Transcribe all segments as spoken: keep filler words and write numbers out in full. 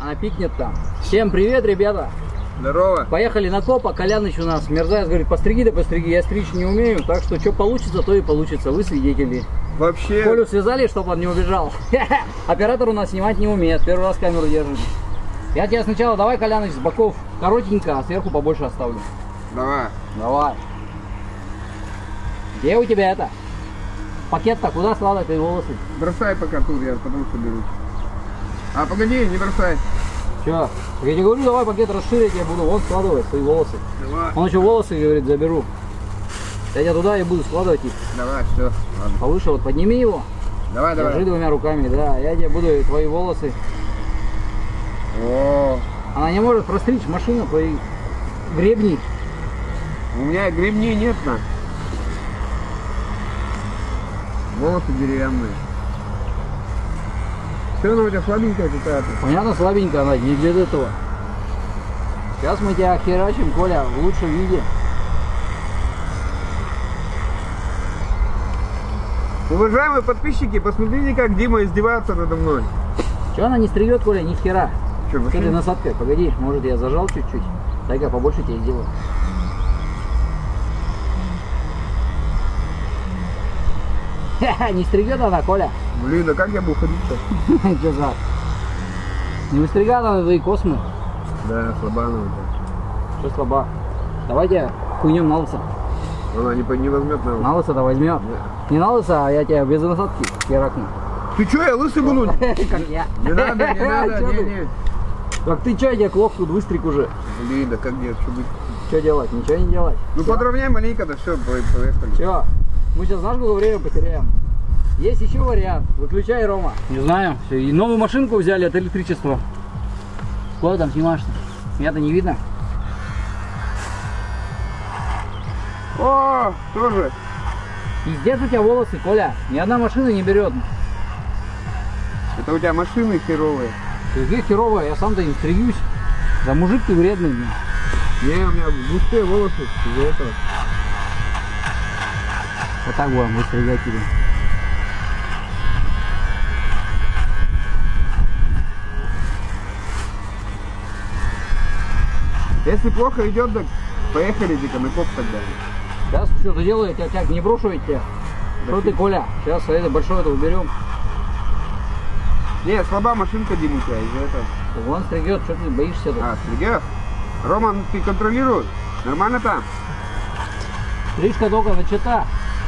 она пикнет там. Всем привет, ребята. Здорово. Поехали на копа. Коляныч у нас мерзавец говорит, постриги да постриги. Я стричь не умею, так что что получится, то и получится. Вы свидетели. Вообще. Колю связали, чтобы он не убежал. Оператор у нас снимать не умеет. Первый раз камеру держит. Я тебе сначала давай, Коляныч, с боков коротенько, а сверху побольше оставлю. Давай. Давай. Где у тебя это? Пакет-то куда складывать твои волосы? Бросай пока тут, я потом соберу. А, погоди, не бросай. Че? Я тебе говорю, давай пакет расширить, я буду вон складывать свои волосы. Давай. Он еще волосы, говорит, заберу. Я тебя туда и буду складывать их. Давай, все. Ладно. Повыше, вот подними его. Давай, Держи давай. двумя руками, да. Я тебе буду твои волосы. О, Она не может простричь машину, твои гребни. у меня гребней нет на. Волосы деревянные. Все, она у тебя слабенькая какая-то. Понятно, слабенькая она, не для этого. Сейчас мы тебя херачим, Коля, в лучшем виде. Уважаемые подписчики, посмотрите, как Дима издевается надо мной. Че она не стригет, Коля, ни хера. Че, С этой насадкой, погоди, может я зажал чуть-чуть. Дай-ка побольше тебе сделаю. Не стригет она, Коля. Блин, а как я буду ходить сейчас? Че за? Не выстригает она твои космы. Да, слаба она у тебя. Что слаба? Давайте хуйнем на лысо. Она не, не возьмет на. На лысо-то возьмет. Не на лысо, а я тебя без насадки херакну. Ты че, я лысый буду? Как я. Не надо, не надо, Чё не, ты? не. Так ты че, я тебе клок тут выстриг уже. Блин, да как делать, что быть? Что делать? Ничего не делать. Ну подровняй маленько, да все, поехали. Че? Мы сейчас знаешь, сколько времени потеряем? Есть еще вариант. Выключай, Рома. Не знаю. Все. И новую машинку взяли от электричества. Куда там снимаешь-то? Меня-то не видно. О, тоже. Пиздец у тебя волосы, Коля. Ни одна машина не берет. Это у тебя машины херовые. Ты херовая, я сам-то не стригусь. Да мужик ты вредный. Не, у меня густые волосы из-за этого. Вот так будем выстригать тебе. Если плохо идет, так поехали дико на коп тогда. Сейчас что-то делаю, я тебя, тебя не брошу ведь тебя. Что ты, Коля? Сейчас это большое это уберем. Не, слаба машинка, Дима, у тебя из-за этого. Вон стригет, что ты боишься-то? А, стригешь? Роман, ты контролируй. Нормально там? Стрижка только начата.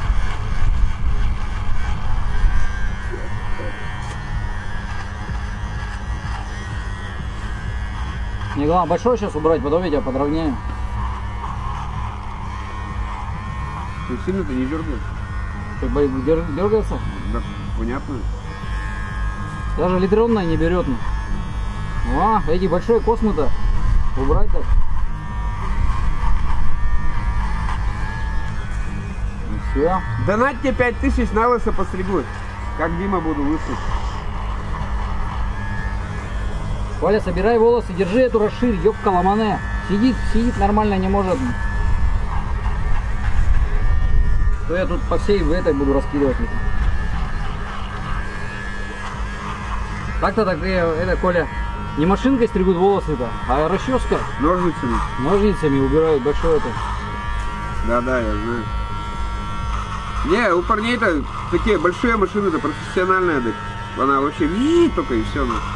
Не главное большой сейчас убрать, потом я тебя подровняю. Ты сильно-то не дергаешь? Ты дер- дергается? Да, понятно. Даже литронная не берет. А, эти большие космы-то убрать так. Ну все. Донатьте пять тысяч на лысо постригу. Как Дима буду лысый. Коля, собирай волосы, держи эту расширь, ёбка ломаная. Сидит, сидит нормально, не может. То я тут по всей в этой буду раскидывать. Так-то так, это, Коля, не машинкой стригут волосы-то, а расческа. Ножницами. Ножницами убирают большое это. Да-да, я знаю. Не, у парней-то такие большие машины-то профессиональные. Так. Она вообще ми только и все. Ну.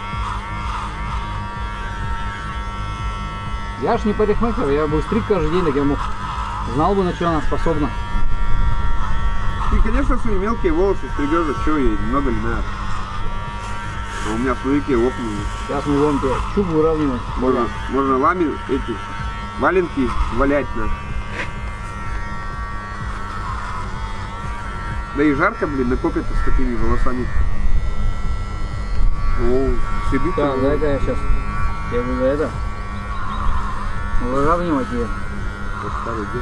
Я ж не парикмахер, я был стриг каждый день, так я мог. Знал бы, на что она способна. И, конечно, свои мелкие волосы стригешь, а что ей, много ли надо. А у меня свои такие лопнули. Сейчас мы вон тебе чуб выравнивать. Можно, можно лами эти валенки валять на. Да и жарко, блин, накопится с такими волосами. О, седы. Так, дай-ка я сейчас. Я буду это. Выравнивать ее. Вот старый дед.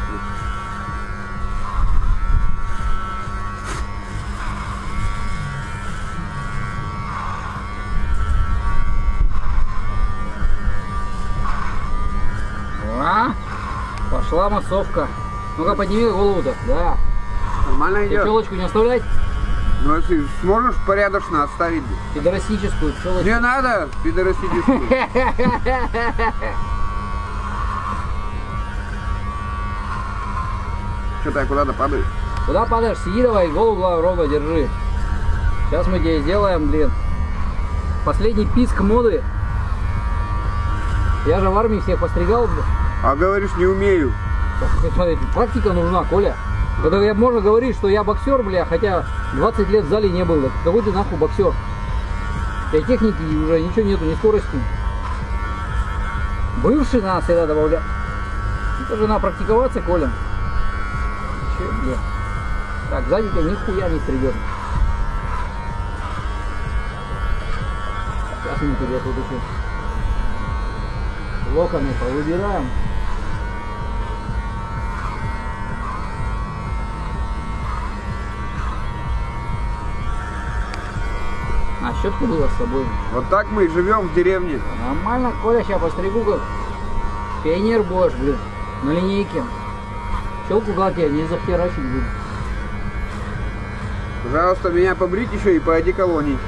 А, пошла массовка. Ну-ка подними голову-то. Да. Нормально И идет. челочку не оставлять? Ну, если сможешь порядочно оставить. Пидорастическую челочку. Не надо пидорастическую. Что-то я куда-то падаю. Куда падаешь? Сиди давай, голову ровно держи. Сейчас мы тебе сделаем, блин, последний писк моды. Я же в армии всех постригал, блин. А говоришь, не умею. Смотри, практика нужна, Коля. Когда я, можно говорить, что я боксер, бля, хотя двадцать лет в зале не был. Какой ты нахуй боксер? И техники уже ничего нету, ни скорости. Бывший надо всегда добавлять. Это же надо практиковаться, Коля. Че, бля. Так, сзади тебя нихуя не стригет. Сейчас мы тебе тут еще локоны повыбираем. А щетку было с собой. Вот так мы и живем в деревне. Нормально, Коля, сейчас постригу, как пионер будешь, блин, на линейке. Челку гладкие, не захерачить, блин. Пожалуйста, меня побрить еще и по одеколонии.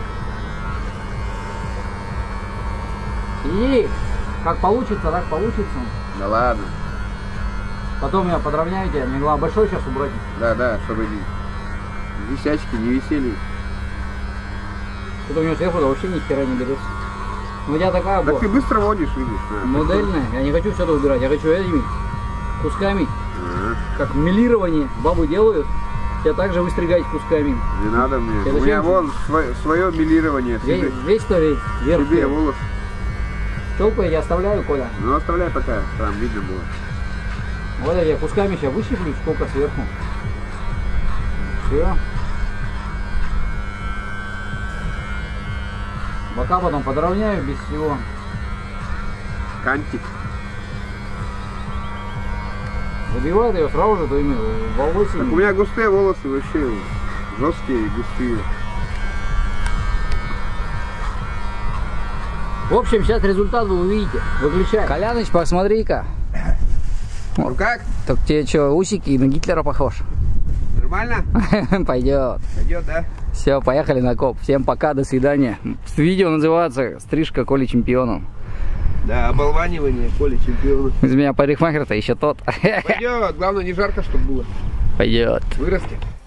И как получится, так получится. Да ладно. Потом я подровняю тебя, мне главное большой сейчас убрать. Да, да, чтобы висячки не висели. Это у него сверху вообще ни хера не берется. У меня такая Так была. ты быстро водишь, видишь. Да, Модельная. Я не хочу все это убирать, я хочу этими кусками. ага. Как мелирование бабы делают. Я также выстригать кусками. Не надо мне. Это У меня зачем? вон свое, свое мелирование. Весь, Себе, весь то весь. Вверх. себе волос. Челку я оставляю, Коля. Ну оставляй пока, там видно было. Вот я кусками сейчас выщиплю, сколько сверху. Все. Бока потом подровняю без всего. Кантик. Забивает ее сразу же твоими волосами. Так у меня густые волосы вообще жесткие и густые. В общем, сейчас результат вы увидите. Выключай. Коляныч, посмотри-ка. Ну как? Так тебе что, усики на Гитлера похож? Нормально? Пойдет. Пойдет, да? Все, поехали на коп. Всем пока, до свидания. Видео называется «Стрижка Коли чемпиону». Да, оболванивание Коли чемпиона. Из меня парикмахер-то еще тот. Пойдет, главное не жарко, чтобы было. Пойдет. Вырастет.